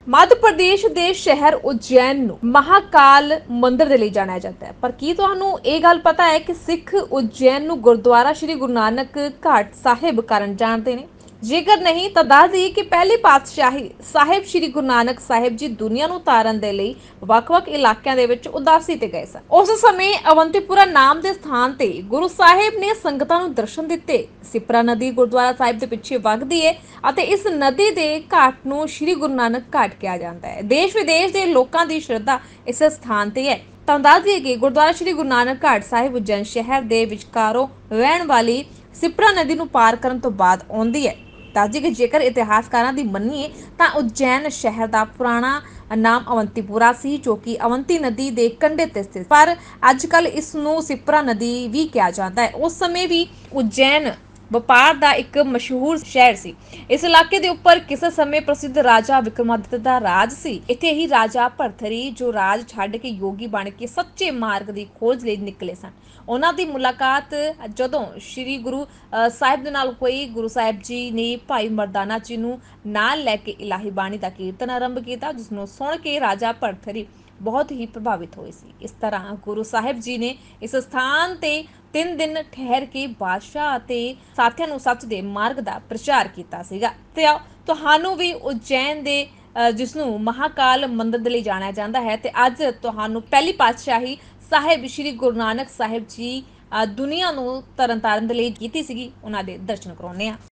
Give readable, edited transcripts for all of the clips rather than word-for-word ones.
मध्य प्रदेश के शहर उज्जैन नूं महाकाल मंदिर दे लई जाणिया जाता है। पर की तुहानूं ये गल पता है कि सिख उज्जैन नूं गुरुद्वारा श्री गुरु नानक घाट साहिब कारण जानते हैं? जेकर नहीं तो दस दईए कि पहली पातशाही साहिब श्री गुरु नानक साहिब जी दुनिया नूं तारन दे लई ਵੱਖ-ਵੱਖ इलाकों ਦੇ ਵਿੱਚ ਉਦਾਸੀ ਤੇ ਗਏ ਸਨ। ਉਸ ਸਮੇਂ ਅਵੰਤੀਪੁਰਾ ਨਾਮ ਦੇ ਸਥਾਨ ਤੇ ਗੁਰੂ ਸਾਹਿਬ ਨੇ ਸੰਗਤਾਂ ਨੂੰ ਦਰਸ਼ਨ ਦਿੱਤੇ। ਸਿਪਰਾ ਨਦੀ ਗੁਰਦੁਆਰਾ ਸਾਹਿਬ ਦੇ ਪਿੱਛੇ ਵਗਦੀ ਹੈ ਅਤੇ ਇਸ ਨਦੀ ਦੇ ਘਾਟ ਨੂੰ ਸ਼੍ਰੀ ਗੁਰੂ ਨਾਨਕ ਘਾਟ ਕਿਹਾ ਜਾਂਦਾ ਹੈ। ਦੇਸ਼ ਵਿਦੇਸ਼ ਦੇ ਲੋਕਾਂ ਦੀ ਸ਼ਰਧਾ ਇਸ ਸਥਾਨ ਤੇ ਹੈ। ਤਾਂ ਦੱਸ ਦਈਏ ਕਿ ਗੁਰਦੁਆਰਾ ਸ਼੍ਰੀ ਗੁਰੂ ਨਾਨਕ ਘਾਟ ਸਾਹਿਬ ਉਜੈਨ ਸ਼ਹਿਰ ਦੇ ਵਿਚਕਾਰੋਂ ਵਹਿਣ ਵਾਲੀ ਸਿਪਰਾ ਨਦੀ ਨੂੰ ਪਾਰ ਕਰਨ ਤੋਂ ਬਾਅਦ ਆਉਂਦੀ ਹੈ। ਦੱਸ ਦਈਏ ਕਿ ਜੇਕਰ ਇਤਿਹਾਸਕਾਰਾਂ ਦੀ ਮੰਨੀਏ ਤਾਂ ਉਜੈਨ ਸ਼ਹਿਰ ਦਾ ਪੁਰਾਣਾ ਨਾਮ ਅਵੰਤੀਪੁਰਾ ਸੀ, ਜੋ ਕਿ ਅਵੰਤੀ ਨਦੀ ਦੇ ਕੰਢੇ ਤੇ ਸਥਿਤ, ਪਰ ਅੱਜ ਕੱਲ ਇਸ ਨੂੰ ਸਿਪਰਾ ਨਦੀ ਵੀ ਕਿਹਾ ਜਾਂਦਾ ਹੈ। ਉਸ ਸਮੇਂ ਵੀ ਉਜੈਨ ਵਪਾਰ ਦਾ ਇੱਕ ਮਸ਼ਹੂਰ ਸ਼ਹਿਰ ਸੀ। ਇਸ ਇਲਾਕੇ ਦੇ ਉੱਪਰ ਕਿਸੇ ਸਮੇਂ ਪ੍ਰਸਿੱਧ ਰਾਜਾ ਵਿਕਰਮਾਦਿੱਤ ਦਾ ਰਾਜ ਸੀ। ਇੱਥੇ ਹੀ ਰਾਜਾ ਭਰਥਰੀ ਜੋ ਰਾਜ ਛੱਡ ਕੇ ਯੋਗੀ ਬਣ ਕੇ ਸੱਚੇ ਮਾਰਗ ਦੀ ਖੋਜ ਲਈ ਨਿਕਲੇ ਸਨ। ਉਹਨਾਂ ਦੀ ਮੁਲਾਕਾਤ ਜਦੋਂ ਸ਼੍ਰੀ ਗੁਰੂ ਸਾਹਿਬ ਦੇ ਨਾਲ ਹੋਈ, ਗੁਰੂ ਸਾਹਿਬ ਜੀ ਨੇ ਭਾਈ ਮਰਦਾਨਾ ਜੀ ਨੂੰ ਨਾਲ ਲੈ ਕੇ ਇਲਾਹੀ ਬਾਣੀ ਦਾ ਕੀਰਤਨ ਆਰੰਭ ਕੀਤਾ, ਜਿਸ ਨੂੰ ਸੁਣ ਕੇ ਰਾਜਾ ਭਰਥਰੀ बहुत ही प्रभावित हुए सी। इस तरह गुरु साहिब जी ने इस स्थान ते 3 दिन ठहर के बादशाह ते साथियां नूं सच दे मार्ग दा प्रचार कीता सीगा। ते तुहानूं भी उज्जैन दे जिसनूं महाकाल मंदिर दे लई जाणिया जांदा है ते अज तुहानूं पहली पातशाही साहिब श्री गुरु नानक साहिब जी दुनिया नूं तरन ताਰਨ दे लई कीती सीगी, उन्हां दे दर्शन कराउने आ।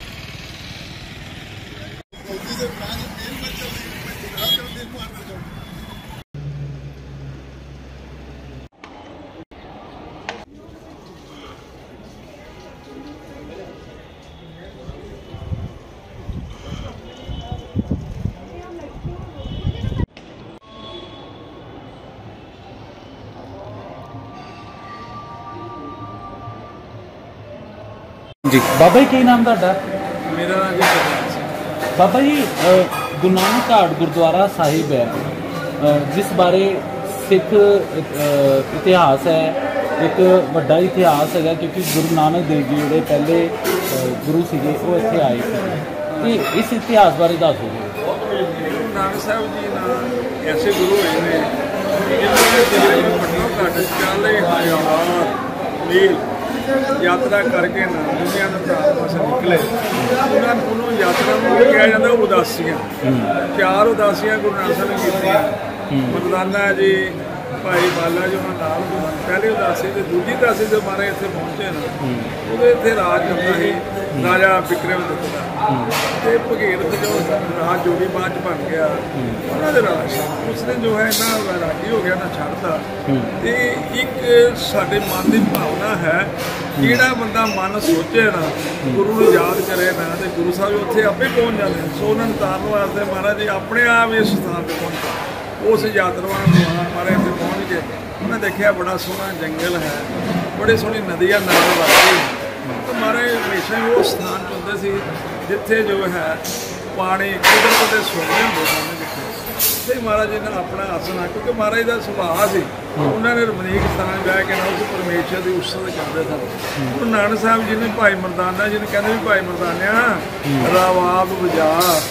जी बाबा जी की नाम ਤੁਹਾਡਾ? मेरा नाम जी सरदार सिंह। बाबा जी गुरु नानक घाट गुरुद्वारा साहिब है, जिस बारे सिख इतिहास है, एक ਵੱਡਾ इतिहास है, क्योंकि गुरु नानक देव जी ਜਿਹੜੇ ਪਹਿਲੇ गुरु ਸੀਗੇ ਉਹ ਇੱਥੇ ਆਏ ਸੀ, ਤੇ ਇਸ ਇਤਿਹਾਸ ਬਾਰੇ ਦੱਸੋ। गुरु नानक साहब जी ना ऐसे गुरु हुए ने जिन्होंने घट्टो घट 40,000 मील यात्रा करके ना दुनिया में तारण वास्ते निकले। उन्होंने यात्रा में किया जाता उदासियाँ, 4 उदासियाँ गुरु नानक साहब ने कीतियां। मरदाना जी, भाई बाला जी उन्होंने पहली उदासी तो दूजी उदासी जो मारे इतने पहुँचे ना, वो इतने राज करता है राजा विक्रमादित्य का, भगीरथ जो राज जोगी बाद बन गया उन्होंने राज, उसने जो है ना वैरागी हो गया ना छड़ता। तो एक साडे मन की भावना है, ਜਿਹੜਾ ਬੰਦਾ ਮਨ ਸੋਚੇ ਨਾ ਗੁਰੂ ਨੂੰ ਯਾਦ ਕਰੇ ਨਾ, ਤੇ ਗੁਰੂ ਸਾਹਿਬ ਉੱਥੇ ਆਪੇ ਪਹੁੰਚ ਜਾਂਦੇ। ਸੋ ਉਹਨਾਂ ਨੂੰ ਤਾਰਨ ਵਾਸਤੇ ਮਹਾਰਾਜ ਜੀ ਆਪਣੇ ਆਪ ਇਸ ਸਥਾਨ 'ਤੇ ਪਹੁੰਚੇ। ਉਸ ਯਾਤਰਾਵਾਂ ਨੂੰ ਮਹਾਰਾਜ ਇੱਥੇ ਪਹੁੰਚ ਕੇ ਉਹਨੇ ਦੇਖਿਆ ਬੜਾ ਸੋਹਣਾ ਜੰਗਲ ਹੈ, ਬੜੀ ਸੋਹਣੀ ਨਦੀਆਂ ਨਾਲ ਵਗਦੀ। ਤਾਂ ਮਹਾਰਾਜ ਹਮੇਸ਼ਾ ਹੀ ਉਸ ਸਥਾਨ 'ਚ ਹੁੰਦੇ ਸੀ ਜਿੱਥੇ ਜੋ ਹੈ ਪਾਣੀ ਕੁਦਰਤ ਦੇ ਸੋਹਣੇ ਹੁੰਦੇ ਸਨ। ਜਿੱਥੇ ਮਹਾਰਾਜ ਜੀ ਨੇ ਆਪਣਾ ਆਸਣ, ਕਿਉਂਕਿ ਮਹਾਰਾਜ ਦਾ ਸੁਭਾਅ ਸੀ, ਉਹਨਾਂ ਨੇ ਰਮਣੀਕ ਸਥਾਨ ਬਹਿ ਕੇ ਨਾ ਉਸ ਪਰਮੇਸ਼ਰ ਦੀ ਉਸਤਤ ਕਰਦੇ ਸਨ। ਗੁਰੂ ਨਾਨਕ ਸਾਹਿਬ ਜੀ ਨੇ ਭਾਈ ਮਰਦਾਨਾ ਜੀ ਨੂੰ ਕਹਿੰਦੇ ਵੀ ਭਾਈ ਮਰਦਾਨਿਆ ਰਾਵਾਬ ਵਜਾ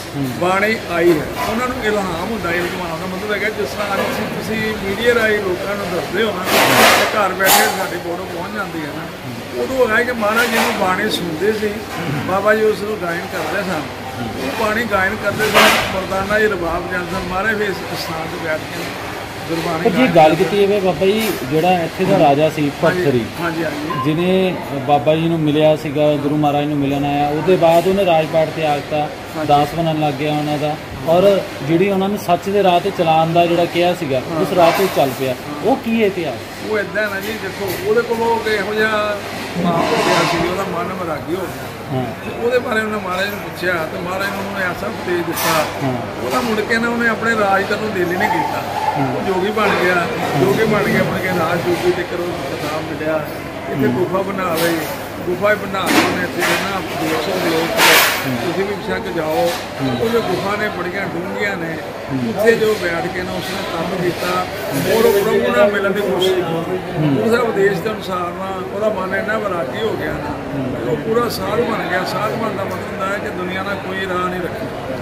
ਬਾਣੀ ਆਈ ਹੈ। ਉਹਨਾਂ ਨੂੰ ਇਲਹਾਮ ਹੁੰਦਾ, ਇਲਹਾਮ ਦਾ ਮਤਲਬ ਹੈਗਾ ਜਿਸ ਤਰ੍ਹਾਂ ਅੱਜ ਤੁਸੀਂ ਮੀਡੀਆ ਰਾਹੀਂ ਲੋਕਾਂ ਨੂੰ ਦੱਸਦੇ ਹੋ ਨਾ, ਘਰ ਬੈਠੇ ਸਾਡੀ ਫੋਟੋ ਪਹੁੰਚ ਜਾਂਦੀ ਹੈ ਨਾ, ਉਦੋਂ ਹੈਗਾ ਕਿ ਮਹਾਰਾਜ ਜੀ ਨੂੰ ਬਾਣੀ ਸੁਣਦੇ ਸੀ, ਬਾਬਾ ਜੀ ਉਸ ਨੂੰ ਗਾਇਨ ਕਰਦੇ ਸਨ, ਉਹ ਬਾਣੀ ਗਾਇਨ ਕਰਦੇ ਸਨ। ਮਰਦਾਨਾ ਜੀ ਰਬਾਬ ਜਾਂਦੇ ਸਨ, ਮਹਾਰਾਜ ਵੀ ਇਸ ਸਥਾਨ 'ਤੇ ਬੈਠ ਕੇ ਗੁਰਬਾਣੀ। ਜੇ ਗੱਲ ਕੀਤੀ ਜਾਵੇ ਬਾਬਾ ਜੀ, ਜਿਹੜਾ ਇੱਥੇ ਦਾ ਰਾਜਾ ਸੀ ਭਰਥਰੀ, ਜਿਹਨੇ ਬਾਬਾ ਜੀ ਨੂੰ ਮਿਲਿਆ ਸੀਗਾ, ਗੁਰੂ ਮਹਾਰਾਜ ਨੂੰ ਮਿਲਣ ਆਇਆ, ਉਹਦੇ ਬਾਅਦ ਉਹਨੇ ਰਾਜਪਾਟ ਤਿਆਗ ਤਾ, ਦਾਸ ਬਣਨ ਲੱਗ ਗਿਆ ਉਹਨਾਂ ਦਾ, ਔਰ ਜਿਹੜੀ ਉਹਨਾਂ ਨੂੰ ਸੱਚ ਦੇ ਰਾਹ 'ਤੇ ਚਲਾਉਣ ਦਾ ਜਿਹੜਾ ਕਿਹਾ ਸੀਗਾ, ਉਸ ਰਾਹ 'ਤੇ ਚੱਲ ਪਿਆ। ਉਹ ਕੀ ਹੈ ਇਤਿਹਾਸ? ਉਹ ਇੱਦਾਂ ਨਾ ਜੀ, ਦੇਖੋ ਉਹਦੇ ਕੋਲ ਇਹੋ ਜਿਹਾ ਮਾਪ ਹੋ ਗਿਆ ਸੀ, ਉਹਦਾ ਮਨ ਵੈਰਾਗੀ ਹੋ ਗਿਆ। ਉਹਦੇ ਬਾਰੇ ਉਹਨੇ ਮਹਾਰਾਜ ਨੂੰ ਪੁੱਛਿਆ, ਤੇ ਮਹਾਰਾਜ ਨੇ ਉਹਨੂੰ ਐਸਾ ਉਪਦੇਸ਼ ਦਿੱਤਾ, ਉਹਦਾ ਮੁੜ ਕੇ ਨਾ ਉਹਨੇ ਆਪਣੇ ਰਾਜ ਕਰਨ ਨੂੰ ਦਿਲ ਹੀ ਨਹੀਂ ਕੀਤਾ। ਉਹ ਜੋਗੀ ਬਣ ਗਿਆ, ਮੁੜ ਕੇ ਰਾਜ ਜੋਗੀ ਤੇ ਕਰੋ ਕਿਤਾਬ ਮਿਲਿਆ, ਇੱਥੇ ਗੁਫਾ ਬਣਾ ਲਈ, ਗੁਫਾ ਬਣਾ ਕੇ ਉਹਨੇ ਇੱਥੇ ਨਾ 200 ਲੋਕ ਤੁਸੀਂ ਵੀ ਬੇਸ਼ੱਕ ਜਾਓ। ਉਹ ਗੁਫਾ ਨੇ ਬੜੀਆਂ ਡੂੰਘੀਆਂ ਨੇ, ਉੱਥੇ ਜੋ ਬੈਠ ਕੇ ਨਾ ਉਸਨੇ ਕੰਮ ਕੀਤਾ ਔਰ ਉਹ ਪ੍ਰਭੂ ਨਾਲ ਮਿਲਣ ਦੀ ਕੋਸ਼ਿਸ਼ ਕੀਤੀ। ਉਸ ਉਪਦੇਸ਼ ਦੇ ਅਨੁਸਾਰ ਨਾ ਉਹਦਾ ਮਨ ਇੰਨਾ ਵੈਰਾਗੀ ਹੋ ਗਿਆ ਨਾ, ਉਹ ਪੂਰਾ ਸਾਧ ਬਣ ਗਿਆ। ਸਾਧ ਬਣਨ ਦਾ ਮਤਲਬ ਹੁੰਦਾ ਹੈ ਕਿ ਦੁਨੀਆ ਨਾਲ ਕੋਈ ਰਾਹ ਨਹੀਂ ਰੱਖੀ।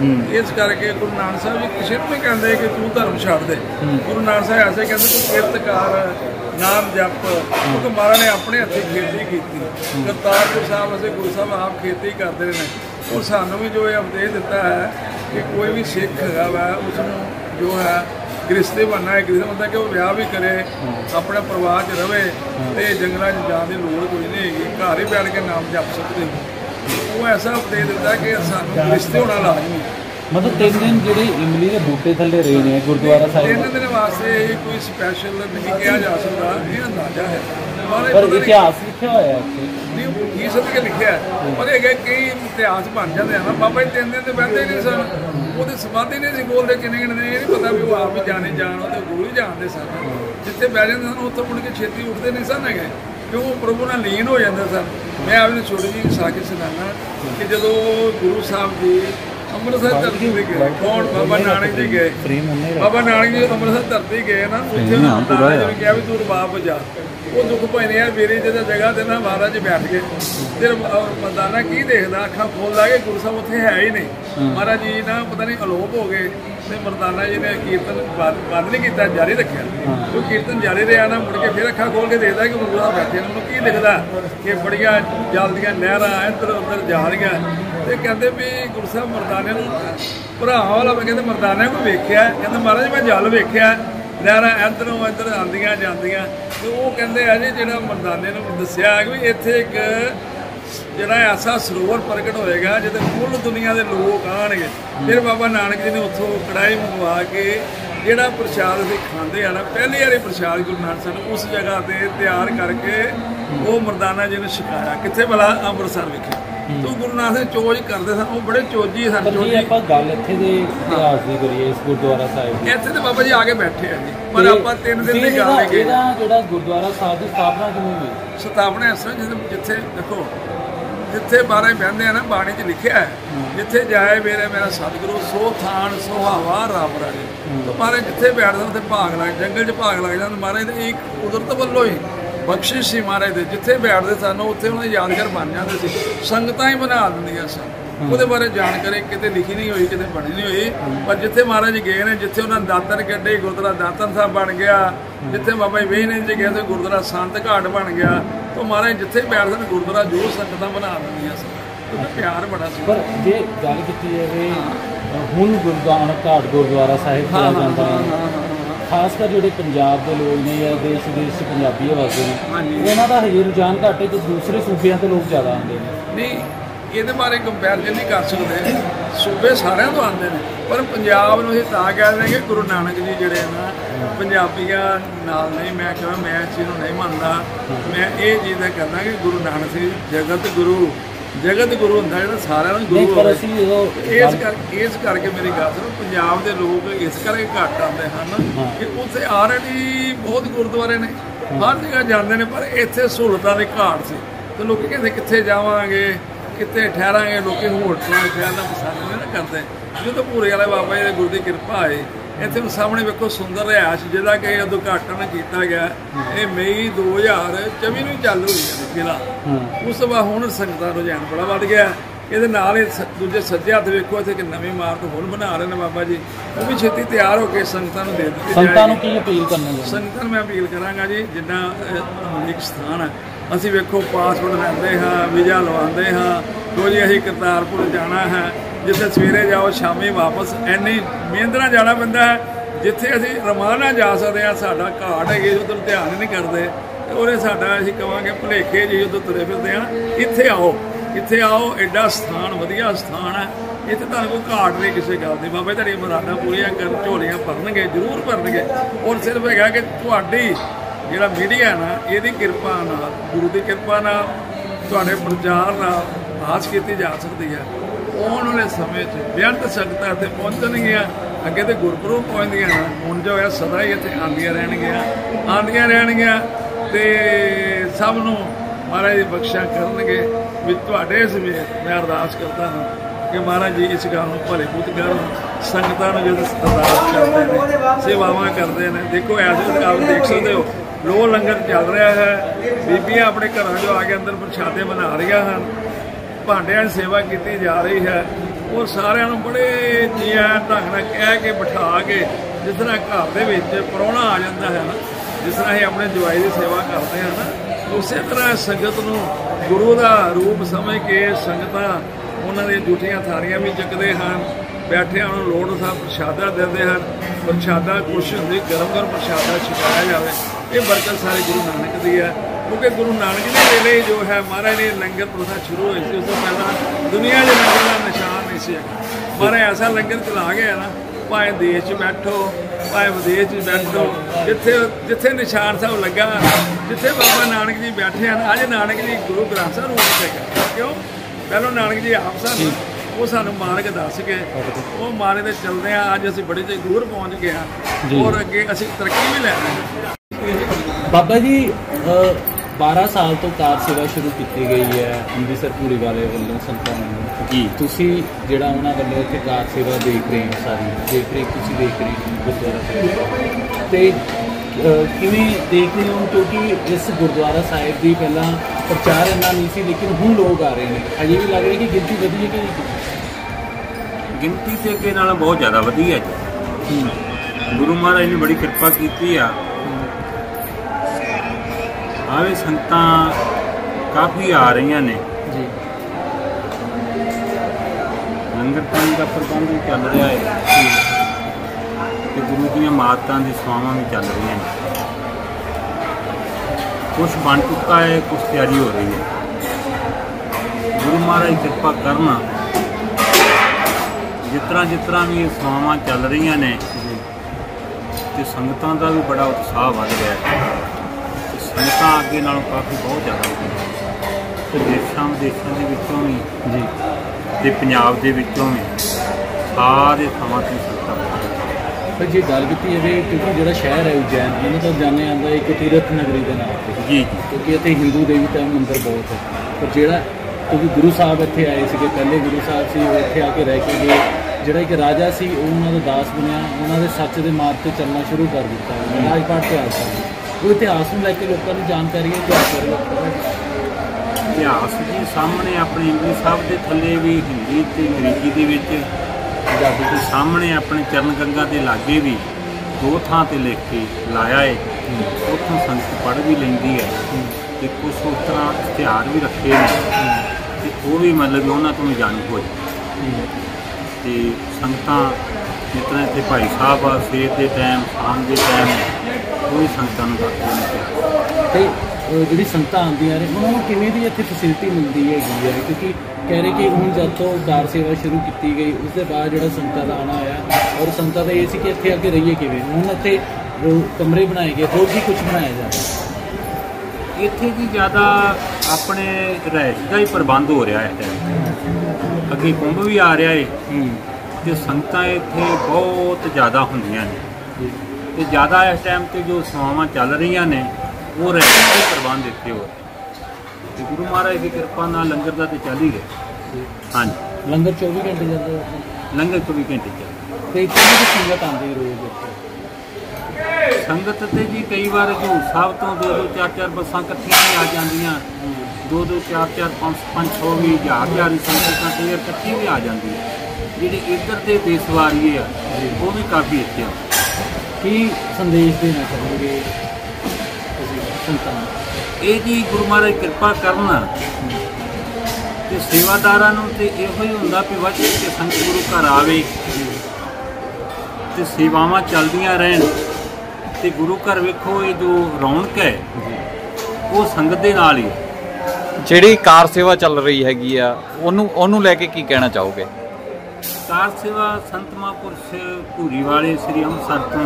ਇਸ ਕਰਕੇ ਗੁਰੂ ਨਾਨਕ ਸਾਹਿਬ ਜੀ ਕਿਸੇ ਨੂੰ ਨਹੀਂ ਕਹਿੰਦੇ ਕਿ ਤੂੰ ਧਰਮ ਛੱਡ ਦੇ। ਗੁਰੂ ਨਾਨਕ ਸਾਹਿਬ ਐਸੇ ਕਹਿੰਦੇ ਤੂੰ ਕਿਰਤ ਕਰ, ਨਾਮ ਜਪ, ਕਿਉਂਕਿ ਮਹਾਰਾਜ ਨੇ ਆਪਣੇ ਹੱਥੀਂ ਖੇਤੀ ਕੀਤੀ। ਕਰਤਾਰਪੁਰ ਸਾਹਿਬ ਅਸੀਂ ਗੁਰੂ ਸਾਹਿਬ ਆਪ ਖੇਤੀ ਕਰਦੇ ਨੇ। ਔਰ ਸਾਨੂੰ ਵੀ ਜੋ ਇਹ ਉਪਦੇਸ਼ ਦਿੱਤਾ ਹੈ ਕਿ ਕੋਈ ਵੀ ਸਿੱਖ ਹੈਗਾ ਵਾ ਉਸ ਨੂੰ ਜੋ ਹੈ ਗ੍ਰਸਤੀ ਬਣਨਾ ਹੈ। ਗ੍ਰਸਤੀ ਮਤਲਬ ਕਿ ਉਹ ਵਿਆਹ ਵੀ ਕਰੇ, ਆਪਣੇ ਪਰਿਵਾਰ 'ਚ ਰਵੇ ਤੇ ਜੰਗਲਾਂ 'ਚ ਜਾਣ ਦੀ ਲੋੜ ਕੋਈ ਨਹੀਂ ਹੈਗੀ, ਘਰ ਹੀ ਬੈਠ ਕੇ ਨਾਮ ਜਪ ਸਕਦੇ ਹੋ। ਉਹ ਐਸਾ ਉਪਦੇਸ਼ ਦਿੱਤਾ ਕਿ ਸਾਨੂੰ ਗ੍ਰਸਤੀ ਹੋਣਾ ਲਾਜ਼ਮੀ। ਮਤਲਬ 3 ਦਿਨ ਜਿਹੜੇ ਇਮਲੀ ਦੇ ਬੂਟੇ ਥੱਲੇ ਰਹੇ ਨੇ ਗੁਰਦੁਆਰਾ ਸਾਹਿਬ, 3 ਦਿਨ ਵਾਸਤੇ ਇਹ ਕੋਈ ਸਪੈਸ਼ਲ ਨਹੀਂ ਕਿਹਾ ਜਾ ਸਕਦਾ, ਇਹ ਅੰਦਾਜ਼ਾ ਹੈ। ਪਰ ਇਤਿਹਾਸ ਲਿਖਿਆ ਹੋਇਆ ਇੱਥੇ ਕੀ ਸਦਕੇ ਲਿਖਿਆ, ਪਰ ਇਹ ਕਈ ਇਤਿਹਾਸ ਬਣ ਜਾਂਦੇ ਆ ਨਾ। ਬਾਬਾ ਜੀ 3 ਦਿਨ ਤੇ ਬਹਿੰਦੇ ਨਹੀਂ ਸਨ, ਉਹਦੇ ਸਮਾਧੀ ਨਹੀਂ ਸੀ ਬੋਲਦੇ ਕਿੰਨੇ ਕਿੰਨੇ। ਇਹ ਨਹੀਂ ਪਤਾ ਵੀ ਉਹ ਆਪ ਹੀ ਜਾਣੇ ਜਾਣ, ਉਹਦੇ ਗੁਰੂ ਹੀ ਜਾਣਦੇ ਸਨ। ਜਿੱਥੇ ਬਹਿ ਜਾਂਦੇ ਸਨ ਉੱਥੋਂ ਮੁੜ ਕੇ ਛੇਤੀ ਉੱਠਦੇ ਨਹੀਂ ਸਨ ਹੈਗੇ, ਕਿਉਂ ਉਹ ਪ੍ਰਭੂ ਨਾਲ ਲੀਨ ਹੋ ਜਾਂਦੇ ਸਨ। ਮੈਂ ਆਪਣੀ ਛੋਟੀ ਜਿਹੀ ਸਾਖੀ ਸੁਣਾਉਣਾ ਕਿ ਜਦੋਂ ਗੁਰੂ ਸਾਹਿਬ ਜੀ ਅੰਮ੍ਰਿਤਸਰ ਧਰਤੀ ਤੇ ਗਏ, ਕੌਣ ਬਾਬਾ ਨਾਨਕ ਜੀ ਗਏ, ਬਾਬਾ ਨਾਨਕ ਜੀ ਅੰਮ੍ਰਿਤਸਰ ਧਰਤੀ ਗਏ ਨਾ, ਉੱਥੇ ਮਹਾਰਾਜ ਨੇ ਕਿਹਾ ਵੀ ਤੂੰ ਰਬਾਬ ਵਜਾ। ਉਹ ਦੁੱਖ ਭਾਈ ਆ ਮੇਰੀ ਜਿਹਦਾ ਜਗ੍ਹਾ ਤੇ ਨਾ ਮਹਾਰਾਜ ਬੈਠ ਗਏ। ਫਿਰ ਮਰਦਾਨਾ ਕੀ ਦੇਖਦਾ, ਅੱਖਾਂ ਖੋਲ ਲਾ ਕੇ ਗੁਰੂ ਸਾਹਿਬ ਉੱਥੇ ਹੈ ਹੀ ਨਹੀਂ। ਮਹਾਰਾਜ ਜੀ ਨਾ ਪਤਾ ਨਹੀਂ ਅਲੋਪ ਹੋ ਗਏ ਤੇ ਮਰਦਾਨਾ ਜੀ ਨੇ ਕੀਰਤਨ ਬੰਦ ਨਹੀਂ ਕੀਤਾ, ਜਾਰੀ ਰੱਖਿਆ। ਉਹ ਕੀਰਤਨ ਜਾਰੀ ਰਿਹਾ ਨਾ, ਮੁੜ ਕੇ ਫਿਰ ਅੱਖਾਂ ਖੋਲ ਕੇ ਦੇਖਦਾ ਕਿ ਗੁਰੂ ਸਾਹਿਬ ਬੈਠੇ। ਉਹਨੂੰ ਕੀ ਦਿਖਦਾ ਕਿ ਬੜੀਆਂ ਜਲਦੀਆਂ ਨਹਿਰਾਂ ਇੱਧਰ ਉੱਧਰ ਜਾ ਰਹੀਆਂ ਤੇ ਕਹਿੰਦੇ ਵੀ ਗੁਰੂ ਸਾਹਿਬ ਮਰਦਾਨੇ ਨੂੰ ਭਰਾਵਾਂ ਵਾਲਾ ਕਹਿੰਦੇ ਮਰਦਾਨੇ ਨੂੰ ਵੇਖਿਆ, ਕਹਿੰਦੇ ਮਹਾਰਾਜ ਮੈਂ ਜਲ ਵੇਖਿਆ, ਨਹਿਰਾਂ ਇੱਧਰੋਂ ਇੱਧਰ ਆਉਂਦੀਆਂ ਜਾਂਦੀਆਂ। ਤੇ ਉਹ ਕਹਿੰਦੇ ਆ ਜੀ ਜਿਹੜਾ ਮਰਦਾਨੇ ਨੂੰ ਦੱਸਿਆ ਕਿ ਇੱਥੇ ਇੱਕ ਜਿਹੜਾ ਐਸਾ ਸਰੋਵਰ ਪ੍ਰਗਟ ਹੋਏਗਾ ਜਿਹਦੇ ਕੁੱਲ ਦੁਨੀਆ ਦੇ ਲੋਕ ਆਉਣਗੇ। ਫਿਰ ਬਾਬਾ ਨਾਨਕ ਜੀ ਨੇ ਉੱਥੋਂ ਕੜਾਹੀ ਮੰਗਵਾ ਕੇ ਜਿਹੜਾ ਪ੍ਰਸ਼ਾਦ ਅਸੀਂ ਖਾਂਦੇ ਆ ਨਾ, ਪਹਿਲੀ ਵਾਰੀ ਪ੍ਰਸ਼ਾਦ ਗੁਰੂ ਨਾਨਕ ਸਾਹਿਬ ਨੇ ਉਸ ਜਗ੍ਹਾ ਤੇ ਤਿਆਰ ਕਰਕੇ ਉਹ ਮਰਦਾਨਾ ਜੀ ਨੂੰ ਛਕਾਇਆ। ਕਿੱਥੇ ਭਲਾ? ਅੰਮ੍ਰਿਤਸਰ ਵਿਖੇ। ਤੋ ਗੁਰੂ ਨਾਨਕ ਸਾਹਿਬ ਚੋਜ ਕਰਦੇ ਸਨ, ਉਹ ਬੜੇ ਚੋਜੀ ਸਨ। ਚੋਜੀ ਆਪਾਂ ਗੱਲ ਇੱਥੇ ਦੇ ਇਤਿਹਾਸ ਦੀ ਕਰੀਏ ਇਸ ਗੁਰਦੁਆਰਾ ਸਾਹਿਬ ਦੀ, ਇੱਥੇ ਤੇ ਬਾਬਾ ਜੀ ਆ ਕੇ ਬੈਠੇ ਆ ਜੀ, ਪਰ ਆਪਾਂ 3 ਦਿਨ ਦੀ ਗੱਲ ਹੈਗੀ। ਇਹਦਾ ਜਿਹੜਾ ਗੁਰਦੁਆਰਾ ਸਾਹਿਬ ਦੀ ਸਥਾਪਨਾ ਕਿਵੇਂ ਹੋਈ? ਸਥਾਪਨਾ ਇਸ ਤਰ੍ਹਾਂ ਜਿੱਥੇ ਦੇਖੋ ਜਿੱਥੇ ਬਾਰੇ ਬਹਿੰਦੇ ਆ ਨਾ, ਬਾਣੀ 'ਚ ਲਿਖਿਆ ਹੈ ਜਿੱਥੇ ਜਾਏ ਮੇਰਾ ਸਤਿਗੁਰੂ ਸੋ ਥਾਨ ਸੁਹਾਵਾ ਰੱਬ ਰਾਜੇ। ਤਾਂ ਮਹਾਰਾਜ ਜਿੱਥੇ ਬੈਠਦੇ ਉੱਥੇ ਭਾਗ ਲੱਗ, ਜੰਗਲ 'ਚ ਭਾਗ ਲੱਗ ਜਾਂਦਾ। ਮਹਾਰਾਜ ਦੇ ਇੱਕ ਕੁਦਰਤ ਵੱਲੋਂ ਹੀ ਬਖਸ਼ਿਸ਼ ਸੀ ਮਹਾਰਾਜ ਦੇ। ਜਿੱਥੇ ਬੈਠਦੇ ਸਨ ਉੱਥੇ ਉਹਨਾਂ ਦੇ ਯਾਦਗਾਰ ਬਣ ਜਾਂਦੇ ਸੀ, ਸੰਗਤਾਂ ਹੀ ਬਣਾ ਦਿੰਦੀਆਂ ਸਨ। ਉਹਦੇ ਬਾਰੇ ਜਾਣਕਾਰੀ ਕਿਤੇ ਲਿਖੀ ਨਹੀਂ ਹੋਈ, ਕਿਤੇ ਬਣੀ ਨਹੀਂ ਹੋਈ। ਪਰ ਜਿੱਥੇ ਮਹਾਰਾਜ ਗਏ ਨੇ, ਜਿੱਥੇ ਉਹਨਾਂ ਦਾਤਨ ਕੱਢੇ, ਗੁਰਦੁਆਰਾ ਦਾਤਨ ਸਾਹਿਬ ਬਣ ਗਿਆ। ਜਿੱਥੇ ਬਾਬਾ ਜੀ ਵੇਹਨੇ ਜੀ ਗਏ ਤੇ ਗੁਰਦੁਆਰਾ ਸੰਤ ਘਾਟ ਬਣ ਗਿਆ। ਤਾਂ ਮਹਾਰਾਜ ਜਿੱਥੇ ਬੈਠਦੇ ਨੇ ਗੁਰਦੁਆਰਾ ਜੋ ਸੰਗਤਾਂ ਬਣਾ ਦਿੰਦੀਆਂ ਸਨ। ਉਹਦਾ ਪਿਆਰ ਬੜਾ ਸੀ। ਪਰ ਜੇ ਗੱਲ ਕੀਤੀ ਜਾਵੇ ਹੁਣ ਗੁਰਦੁਆਰਾ ਘਾਟ ਗੁਰਦੁਆਰਾ ਸਾਹਿਬ ਕਿਹਾ ਜਾਂਦਾ ਹੈ, ਖਾਸ ਕਰ ਜਿਹੜੇ ਪੰਜਾਬ ਦੇ ਲੋਕ ਨੇ ਜਾਂ ਦੇਸ਼ ਵਿਦੇਸ਼ 'ਚ ਪੰਜਾਬੀ ਵਸਦੇ ਨੇ, ਉਹਨਾਂ ਦਾ ਹਜੇ ਰੁਝਾਨ ਘੱਟ ਹੈ ਤੇ ਦੂਸਰੇ ਸੂਬਿਆਂ ਤੋਂ ਲੋਕ ਜ਼ਿਆਦਾ ਆਉਂਦੇ ਨੇ। ਨਹੀਂ, ਇਹਦੇ ਬਾਰੇ ਕੰਪੈਰੀਜ਼ਨ ਨਹੀਂ ਕਰ ਸਕਦੇ। ਸੂਬੇ ਸਾਰਿਆਂ ਤੋਂ ਆਉਂਦੇ ਨੇ, ਪਰ ਪੰਜਾਬ ਨੂੰ ਅਸੀਂ ਤਾਂ ਕਹਿੰਦੇ ਕਿ ਗੁਰੂ ਨਾਨਕ ਜੀ ਜਿਹੜੇ ਨਾ ਪੰਜਾਬੀਆਂ ਨਾਲ ਨਹੀਂ। ਮੈਂ ਕਿਹਾ ਮੈਂ ਇਸ ਚੀਜ਼ ਨੂੰ ਨਹੀਂ ਮੰਨਦਾ। ਮੈਂ ਇਹ ਚੀਜ਼ ਦਾ ਕਰਦਾ ਕਿ ਗੁਰੂ ਨਾਨਕ ਜੀ ਜਗਤ ਗੁਰੂ ਹੁੰਦਾ, ਜਿਹੜਾ ਸਾਰਿਆਂ ਨੂੰ ਗੁਰੂ ਹੋਵੇ। ਇਸ ਕਰਕੇ ਮੇਰੀ ਗੱਲ ਸੁਣੋ, ਪੰਜਾਬ ਦੇ ਲੋਕ ਇਸ ਕਰਕੇ ਘੱਟ ਆਉਂਦੇ ਹਨ ਕਿ ਉੱਥੇ ਆਲਰੇਡੀ ਬਹੁਤ ਗੁਰਦੁਆਰੇ ਨੇ, ਹਰ ਜਗ੍ਹਾ ਜਾਂਦੇ ਨੇ, ਪਰ ਇੱਥੇ ਸਹੂਲਤਾਂ ਦੀ ਘਾਟ ਸੀ। ਤੇ ਲੋਕ ਕਹਿੰਦੇ ਕਿੱਥੇ ਜਾਵਾਂਗੇ, ਕਿੱਥੇ ਠਹਿਰਾਂਗੇ। ਲੋਕੀ ਹੋਟਲਾਂ ਠਹਿਰਨਾ ਪਸੰਦ ਨਹੀਂ ਨਾ ਕਰਦੇ। ਜਦੋਂ ਭੂਰੇ ਵਾਲੇ ਬਾਬਾ ਜੀ ਦੇ ਗੁਰੂ ਦੀ ਕਿਰਪਾ ਆਈ, ਇੱਥੇ ਸਾਹਮਣੇ ਵੇਖੋ ਸੁੰਦਰ ਰਿਹਾਇਸ਼ ਜਿਹਦਾ ਕਿ ਉਦਘਾਟਨ ਕੀਤਾ ਗਿਆ। ਇਹ ਮਈ 2024 ਨੂੰ ਚਾਲੂ ਹੋਈ ਹੈ ਫਿਲਹਾਲ। ਉਸ ਤੋਂ ਬਾਅਦ ਹੁਣ ਸੰਗਤਾਂ ਦਾ ਰੁਝਾਨ ਬੜਾ ਵੱਧ ਗਿਆ। ਇਹਦੇ ਨਾਲ ਹੀ ਦੂਜੇ ਸੱਜੇ ਹੱਥ ਵੇਖੋ ਇੱਥੇ ਇੱਕ ਨਵੀਂ ਇਮਾਰਤ ਹੋਰ ਬਣਾ ਰਹੇ ਨੇ ਬਾਬਾ ਜੀ, ਉਹ ਵੀ ਛੇਤੀ ਤਿਆਰ ਹੋ ਕੇ ਸੰਗਤਾਂ ਨੂੰ ਦੇ ਦਿੱਤੀ। ਸੰਗਤਾਂ ਨੂੰ ਕੀ ਅਪੀਲ ਕਰਨਾ? ਸੰਗਤਾਂ ਨੂੰ ਮੈਂ ਅਪੀਲ ਕਰਾਂਗਾ ਜੀ, ਜਿੰਨਾ ਇੱਕ ਸਥਾਨ ਹੈ, ਅਸੀਂ ਵੇਖੋ ਪਾਸਪੋਰਟ ਲੈਂਦੇ ਹਾਂ, ਵੀਜ਼ਾ ਲਵਾਉਂਦੇ ਹਾਂ। ਰੋਜ਼ ਅਸੀਂ ਕਰਤਾਰਪੁਰ ਜਾਣਾ ਹੈ, ਜਿੱਥੇ ਸਵੇਰੇ ਜਾਓ ਸ਼ਾਮੀ ਵਾਪਸ। ਇੰਨੀ ਮਿਹਨਤ ਨਾਲ ਜਾਣਾ ਪੈਂਦਾ ਹੈ। ਜਿੱਥੇ ਅਸੀਂ ਰਮਾਨ ਨਾਲ ਜਾ ਸਕਦੇ ਹਾਂ, ਸਾਡਾ ਘਾਟ ਹੈਗੀ ਉੱਧਰ ਧਿਆਨ ਨਹੀਂ ਕਰਦੇ। ਤੇ ਉਹਦੇ ਸਾਡਾ ਅਸੀਂ ਕਹਾਂਗੇ ਭੁਲੇਖੇ ਜੀ ਉੱਧਰ ਤੁਰੇ ਫਿਰਦੇ ਹਾਂ। ਇੱਥੇ ਆਓ, ਐਡਾ ਸਥਾਨ ਵਧੀਆ ਸਥਾਨ ਹੈ। ਇੱਥੇ ਤੁਹਾਨੂੰ ਕੋਈ ਘਾਟ ਨਹੀਂ ਕਿਸੇ ਗੱਲ ਦੀ। ਬਾਬਾ ਤੁਹਾਡੀਆਂ ਮੁਰਾਦਾਂ ਪੂਰੀਆਂ ਕਰਨ, ਝੋਲੀਆਂ ਭਰਨਗੇ, ਜ਼ਰੂਰ ਭਰਨਗੇ। ਔਰ ਸਿਰਫ ਹੈਗਾ ਕਿ ਤੁਹਾਡੀ ਜਿਹੜਾ ਮੀਡੀਆ ਨਾ, ਇਹਦੀ ਕਿਰਪਾ ਨਾਲ, ਗੁਰੂ ਦੀ ਕਿਰਪਾ ਨਾਲ, ਤੁਹਾਡੇ ਪ੍ਰਚਾਰ ਨਾਲ ਆਸ ਕੀਤੀ ਜਾ ਸਕਦੀ ਹੈ। ਆਉਣ ਵਾਲੇ ਸਮੇਂ 'ਚ ਬੇਅੰਤ ਸੰਗਤਾਂ ਇੱਥੇ ਪਹੁੰਚਣਗੀਆਂ। ਅੱਗੇ ਤੇ ਗੁਰਪੁਰਬ ਪਹੁੰਚਦੀਆਂ ਨਾ, ਹੁਣ ਜੋ ਹੈ ਸਦਾ ਹੀ ਇੱਥੇ ਆਉਂਦੀਆਂ ਰਹਿਣਗੀਆਂ ਤੇ ਸਭ ਨੂੰ ਮਹਾਰਾਜ ਦੀ ਬਖਸ਼ਿਸ਼ ਕਰਨਗੇ। ਵੀ ਤੁਹਾਡੇ ਸਮੇਤ ਮੈਂ ਅਰਦਾਸ ਕਰਦਾ ਹਾਂ ਕਿ ਮਹਾਰਾਜ ਜੀ ਇਸ ਗੱਲ ਨੂੰ ਭਲੇ ਬੁੱਧ ਕਰਨ। ਸੰਗਤਾਂ ਨੂੰ ਜਦੋਂ ਅਰਦਾਸ ਕਰਦੇ ਨੇ, ਸੇਵਾਵਾਂ ਕਰਦੇ ਨੇ। ਦੇਖੋ ਐਸੇ ਆਪ ਦੇਖ ਸਕਦੇ ਹੋ, ਲੋ ਲੰਗਰ ਚੱਲ ਰਿਹਾ ਹੈ। ਬੀਬੀਆਂ ਆਪਣੇ ਘਰਾਂ 'ਚੋਂ ਆ ਕੇ ਅੰਦਰ ਪ੍ਰਸ਼ਾਦੇ ਬਣਾ ਰਹੀਆਂ ਹਨ। ਭਾਂਡਿਆਂ ਦੀ ਸੇਵਾ ਕੀਤੀ ਜਾ ਰਹੀ ਹੈ। ਉਹ ਸਾਰਿਆਂ ਨੂੰ ਬੜੇ ਜੀਆਂ ਢੰਗ ਨਾਲ ਕਹਿ ਕੇ ਬਿਠਾ ਕੇ, ਜਿਸ ਤਰ੍ਹਾਂ ਘਰ ਦੇ ਵਿੱਚ ਪ੍ਰਾਹੁਣਾ ਆ ਜਾਂਦਾ ਹੈ ਨਾ, ਜਿਸ ਤਰ੍ਹਾਂ ਅਸੀਂ ਆਪਣੇ ਜਵਾਈ ਦੀ ਸੇਵਾ ਕਰਦੇ ਹਾਂ ਨਾ, ਉਸੇ ਤਰ੍ਹਾਂ ਸੰਗਤ ਨੂੰ ਗੁਰੂ ਦਾ ਰੂਪ ਸਮਝ ਕੇ ਸੰਗਤਾਂ ਉਹਨਾਂ ਦੀਆਂ ਜੂਠੀਆਂ ਥਾਲੀਆਂ ਵੀ ਚੱਕਦੇ ਹਨ, ਬੈਠਿਆਂ ਨੂੰ ਲੋੜ ਅਨੁਸਾਰ ਪ੍ਰਸ਼ਾਦਾ ਦਿੰਦੇ ਹਨ। ਪ੍ਰਸ਼ਾਦਾ ਕੁਛ ਹੁੰਦੀ ਗਰਮ ਗਰਮ ਪ੍ਰਸ਼ਾਦਾ ਛਕਾਇਆ ਜਾਵੇ, ਇਹ ਬਰਕਤ ਸਾਰੇ ਗੁਰੂ ਨਾਨਕ ਦੀ ਹੈ। ਕਿਉਂਕਿ ਗੁਰੂ ਨਾਨਕ ਦੇ ਵੇਲੇ ਜੋ ਹੈ ਮਹਾਰਾਜ ਨੇ ਲੰਗਰ ਪ੍ਰਥਾ ਸ਼ੁਰੂ ਹੋਈ ਸੀ, ਉਸ ਤੋਂ ਪਹਿਲਾਂ ਦੁਨੀਆ ਦੇ ਲੰਗਰ ਦਾ ਨਿਸ਼ਾਨ ਨਹੀਂ ਸੀ। ਮਹਾਰਾਜ ਐਸਾ ਲੰਗਰ ਚਲਾ ਗਿਆ ਨਾ, ਭਾਵੇਂ ਦੇਸ਼ 'ਚ ਬੈਠੋ ਭਾਵੇਂ ਵਿਦੇਸ਼ 'ਚ ਬੈਠੋ, ਜਿੱਥੇ ਨਿਸ਼ਾਨ ਸਾਹਿਬ ਲੱਗਾ, ਜਿੱਥੇ ਬਾਬਾ ਨਾਨਕ ਜੀ ਬੈਠੇ ਹਨ। ਅੱਜ ਨਾਨਕ ਜੀ ਗੁਰੂ ਗ੍ਰੰਥ ਸਾਹਿਬ ਰੂਪ ਤੇ ਕਿਉਂ ਪਹਿਲਾਂ ਨਾਨਕ ਜੀ ਆਪ ਸਾਨੂੰ ਉਹ ਸਾਨੂੰ ਮਾਰਗ ਦੱਸ ਕੇ ਉਹ ਮਾਰਗ ਤੇ ਚੱਲਦੇ ਆ। ਅੱਜ ਅਸੀਂ ਬੜੇ ਦੂਰ ਪਹੁੰਚ ਗਏ ਹਾਂ ਔਰ ਅੱਗੇ ਅਸੀਂ ਤਰੱਕੀ ਵੀ ਲੈ ਰਹੇ ਹਾਂ। ਬਾਬਾ ਜੀ 12 ਸਾਲ ਤੋਂ ਕਾਰ ਸੇਵਾ ਸ਼ੁਰੂ ਕੀਤੀ ਗਈ ਹੈ ਅੰਮ੍ਰਿਤਸਰ ਪੂਰੀ ਵਾਲੇ ਵੱਲੋਂ ਸੰਤਾਂ ਨੂੰ ਜੀ। ਤੁਸੀਂ ਜਿਹੜਾ ਉਹਨਾਂ ਵੱਲੋਂ ਇੱਥੇ ਕਾਰ ਸੇਵਾ ਦੇਖ ਰਹੇ ਹੋ, ਸਾਰੀ ਦੇਖ ਰਹੇ ਤੁਸੀਂ ਦੇਖ ਰਹੇ ਹੋ ਗੁਰਦੁਆਰਾ ਸਾਹਿਬ, ਅਤੇ ਕਿਵੇਂ ਦੇਖ ਰਹੇ ਹੋ? ਕਿਉਂਕਿ ਇਸ ਗੁਰਦੁਆਰਾ ਸਾਹਿਬ ਦੀ ਪਹਿਲਾਂ ਪ੍ਰਚਾਰ ਇੰਨਾ ਨਹੀਂ ਸੀ, ਲੇਕਿਨ ਹੁਣ ਲੋਕ ਆ ਰਹੇ ਨੇ, ਅਜੇ ਵੀ ਲੱਗ ਰਿਹਾ ਕਿ ਗਿਣਤੀ ਵਧੀ ਹੈ ਕਿ ਗਿਣਤੀ ਤੇ ਅੱਗੇ ਨਾਲੋਂ ਬਹੁਤ ਜ਼ਿਆਦਾ ਵਧੀ ਹੈ ਜੀ। ਗੁਰੂ ਮਹਾਰਾਜ ਨੇ ਬੜੀ ਕਿਰਪਾ ਕੀਤੀ ਆ। ਆਵੇ ਸੰਗਤਾਂ ਕਾਫੀ ਆ ਰਹੀਆਂ ਨੇ ਜੀ। ਲੰਗਰ ਪਾਣੀ ਦਾ ਪ੍ਰਬੰਧ ਵੀ ਚੱਲ ਰਿਹਾ ਹੈ ਤੇ ਗੁਰੂ ਦੀਆਂ ਮਾਤਾਂ ਦੀ ਸੇਵਾਵਾਂ ਵੀ ਚੱਲ ਰਹੀਆਂ ਨੇ। ਕੁਛ ਬਣ ਚੁੱਕਾ ਹੈ, ਕੁਛ ਤਿਆਰੀ ਹੋ ਰਹੀ ਹੈ। ਗੁਰੂ ਮਹਾਰਾਜ ਕਿਰਪਾ ਕਰਨਾ, ਜਿਸ ਤਰ੍ਹਾਂ ਵੀ ਇਹ ਸੇਵਾਵਾਂ ਚੱਲ ਰਹੀਆਂ ਨੇ ਤੇ ਸੰਗਤਾਂ ਦਾ ਵੀ ਬੜਾ ਉਤਸ਼ਾਹ ਵੱਧ ਰਿਹਾ ਹੈ। ਸੰਗਤਾਂ ਅੱਗੇ ਨਾਲੋਂ ਕਾਫੀ ਬਹੁਤ ਜ਼ਿਆਦਾ ਹੋ ਗਈਆਂ ਤੇ ਦੇਸ਼ਾਂ ਵਿਦੇਸ਼ਾਂ ਦੇ ਵਿੱਚੋਂ ਵੀ ਜੀ ਤੇ ਪੰਜਾਬ ਦੇ ਵਿੱਚੋਂ ਵੀ ਸਾਰੇ ਥਾਵਾਂ 'ਤੇ ਸੰਗਤਾਂ। ਪਰ ਜੇ ਗੱਲ ਕੀਤੀ ਜਾਵੇ, ਕਿਉਂਕਿ ਜਿਹੜਾ ਸ਼ਹਿਰ ਹੈ ਉਜੈਨ, ਇਹਨੂੰ ਤਾਂ ਜਾਣਿਆ ਜਾਂਦਾ ਇੱਕ ਤੀਰਥ ਨਗਰੀ ਦੇ ਨਾਮ 'ਤੇ ਜੀ, ਕਿਉਂਕਿ ਇੱਥੇ ਹਿੰਦੂ ਦੇਵੀ ਦਾ ਮੰਦਿਰ ਬਹੁਤ ਹੈ। ਪਰ ਜਿਹੜਾ ਕਿਉਂਕਿ ਗੁਰੂ ਸਾਹਿਬ ਇੱਥੇ ਆਏ ਸੀਗੇ, ਪਹਿਲੇ ਗੁਰੂ ਸਾਹਿਬ ਸੀ, ਉਹ ਇੱਥੇ ਆ ਕੇ ਰਹਿ ਕੇ ਗਏ। ਜਿਹੜਾ ਇੱਕ ਰਾਜਾ ਸੀ ਉਹ ਉਹਨਾਂ ਦਾ ਦਾਸ ਬਣਿਆ, ਉਹਨਾਂ ਦੇ ਸੱਚ ਦੇ ਮਾਰਗ 'ਤੇ ਚੱਲਣਾ ਸ਼ੁਰੂ ਕਰ ਦਿੱਤਾ, ਰਾਜ ਪਾਠ ਤਿਆਰ ਕਰ ਦਿੱਤਾ। ਉਹ ਇਤਿਹਾਸ ਨੂੰ ਲੈ ਕੇ ਲੋਕਾਂ ਨੂੰ ਜਾਣਕਾਰੀ ਹੈ। ਇਤਿਹਾਸ ਜੀ ਸਾਹਮਣੇ ਆਪਣੇ ਇੰਗਲਿਸ਼ ਸਾਹਿਬ ਦੇ ਥੱਲੇ ਵੀ ਹਿੰਦੀ ਅਤੇ ਅੰਗਰੇਜ਼ੀ ਦੇ ਵਿੱਚ, ਪੰਜਾਬੀ ਦੇ ਸਾਹਮਣੇ ਆਪਣੇ ਚਰਨ ਗੰਗਾ ਦੇ ਲਾਗੇ ਵੀ 2 ਥਾਂ 'ਤੇ ਲਿਖ ਕੇ ਲਾਇਆ ਹੈ। ਉੱਥੋਂ ਸੰਗਤ ਪੜ੍ਹ ਵੀ ਲੈਂਦੀ ਹੈ ਅਤੇ ਕੁਛ ਉਸ ਤਰ੍ਹਾਂ ਇਸ਼ਤਿਹਾਰ ਵੀ ਰੱਖੇ ਨੇ ਅਤੇ ਉਹ ਵੀ ਮਤਲਬ ਉਹਨਾਂ ਤੋਂ ਵੀ ਜਾਣੂ ਹੋਏ। ਅਤੇ ਸੰਗਤਾਂ ਜਿਸ ਤਰ੍ਹਾਂ ਇੱਥੇ ਭਾਈ ਸਾਹਿਬ ਆ, ਸਵੇਰ ਦੇ ਟਾਈਮ ਸ਼ਾਮ ਦੇ ਟਾਈਮ ਉਹ ਵੀ ਸੰਗਤਾਂ ਨੂੰ ਦੱਸਦੇ ਨੇ। ਅਤੇ ਜਿਹੜੀ ਸੰਗਤਾਂ ਆਉਂਦੀਆਂ ਨੇ ਉਹਨਾਂ ਨੂੰ ਕਿਵੇਂ ਦੀ ਇੱਥੇ ਫੈਸਿਲਿਟੀ ਮਿਲਦੀ ਹੈਗੀ ਹੈ? ਕਿਉਂਕਿ ਕਹਿ ਰਹੇ ਕਿ ਹੁਣ ਜਦ ਤੋਂ ਕਾਰ ਸੇਵਾ ਸ਼ੁਰੂ ਕੀਤੀ ਗਈ ਉਸ ਦੇ ਬਾਅਦ ਜਿਹੜਾ ਸੰਗਤਾਂ ਦਾ ਆਉਣਾ ਹੋਇਆ, ਔਰ ਸੰਗਤਾਂ ਦਾ ਇਹ ਸੀ ਕਿ ਇੱਥੇ ਆ ਕੇ ਰਹੀਏ ਕਿਵੇਂ। ਹੁਣ ਇੱਥੇ ਕਮਰੇ ਬਣਾਏ ਗਏ, ਹੋਰ ਵੀ ਕੁਝ ਬਣਾਇਆ ਜਾਂਦਾ ਇੱਥੇ ਜੀ। ਜ਼ਿਆਦਾ ਆਪਣੇ ਰਿਹਾਇਸ਼ ਦਾ ਹੀ ਪ੍ਰਬੰਧ ਹੋ ਰਿਹਾ ਹੈ ਟਾਈਮ। ਅੱਗੇ ਕੁੰਭ ਵੀ ਆ ਰਿਹਾ ਹੈ ਅਤੇ ਸੰਗਤਾਂ ਇੱਥੇ ਬਹੁਤ ਜ਼ਿਆਦਾ ਹੁੰਦੀਆਂ ਨੇ ਅਤੇ ਜ਼ਿਆਦਾ ਇਸ ਟਾਈਮ 'ਤੇ ਜੋ ਸੇਵਾਵਾਂ ਚੱਲ ਰਹੀਆਂ ਨੇ ਉਹ ਰਿਹਾਇਸ਼ ਦੇ ਪ੍ਰਬੰਧ ਇੱਥੇ ਹੋ ਰਹੇ ਅਤੇ ਗੁਰੂ ਮਹਾਰਾਜ ਦੀ ਕਿਰਪਾ ਨਾਲ ਲੰਗਰ ਦਾ ਤਾਂ ਚੱਲ ਹੀ ਰਿਹਾ। ਹਾਂਜੀ, ਲੰਗਰ 24 ਘੰਟੇ ਚੱਲਦਾ? ਲੰਗਰ 24 ਘੰਟੇ ਚੱਲਦਾ। ਅਤੇ ਕਿੰਨੀ ਕੁ ਸੰਗਤ ਆਉਂਦੀ ਰੋਜ਼ ਇੱਥੇ? ਸੰਗਤ ਤੇ ਜੀ ਕਈ ਵਾਰ ਹਜ਼ੂਰ ਸਾਹਿਬ ਤੋਂ 2-2 4-4 ਬੱਸਾਂ ਇਕੱਠੀਆਂ ਵੀ ਆ ਜਾਂਦੀਆਂ, 2-2 4-4 500 ਵੀ 1000 ਸੰਗਤਾਂ ਕਈ ਵਾਰ ਇਕੱਠੀ ਵੀ ਆ ਜਾਂਦੀ ਹੈ। ਜਿਹੜੇ ਇੱਧਰ ਦੇ ਦੇਸ਼ਵਾਰੀਏ ਆ ਉਹ ਵੀ ਕਾਫੀ ਇੱਥੇ ਆ। ਕੀ ਸੰਦੇਸ਼ ਦੇਣਾ ਚਾਹੋਗੇ ਤੁਸੀਂ ਸੰਗਤਾਂ ਨੂੰ? ਇਹ ਜੀ ਗੁਰੂ ਮਹਾਰਾਜ ਕਿਰਪਾ ਕਰਨ ਤੇ ਸੇਵਾਦਾਰਾਂ ਨੂੰ ਤੇ ਇਹੋ ਹੀ ਹੁੰਦਾ ਵੀ ਵੱਧ ਕੇ ਸੰਗਤ ਗੁਰੂ ਘਰ ਆਵੇ ਤੇ ਸੇਵਾਵਾਂ ਚੱਲਦੀਆਂ ਰਹਿਣ ਤੇ ਗੁਰੂ ਘਰ ਵੇਖੋ ਇਹ ਜੋ ਰੌਣਕ ਹੈ ਉਹ ਸੰਗਤ ਦੇ ਨਾਲ ਹੀ। ਜਿਹੜੀ ਕਾਰ ਸੇਵਾ ਚੱਲ ਰਹੀ ਹੈਗੀ ਆ ਉਹਨੂੰ ਲੈ ਕੇ ਕੀ ਕਹਿਣਾ ਚਾਹੋਗੇ? ਕਾਰ ਸੇਵਾ ਸੰਤ ਮਹਾਂਪੁਰਸ਼ ਭੂਰੀ ਵਾਲੇ ਸ੍ਰੀ ਅੰਮ੍ਰਿਤਸਰ ਤੋਂ